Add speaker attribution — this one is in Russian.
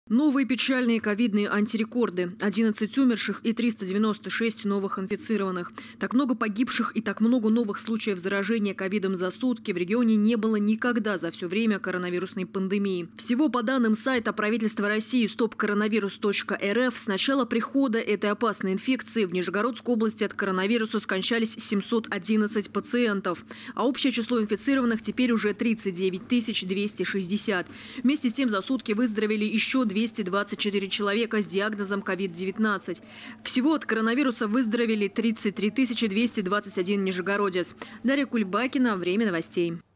Speaker 1: Новые печальные ковидные антирекорды. 11 умерших и 396 новых инфицированных. Так много погибших и так много новых случаев заражения ковидом за сутки в регионе не было никогда за все время коронавирусной пандемии. Всего по данным сайта правительства России stopcoronavirus.rf с начала прихода этой опасной инфекции в Нижегородской области от коронавируса скончались 711 пациентов. А общее число инфицированных теперь уже 39 260. Вместе с тем за сутки выздоровели еще 224 человека с диагнозом COVID-19. Всего от коронавируса выздоровели 33 221 нижегородец. Дарья Кульбакина. Время новостей.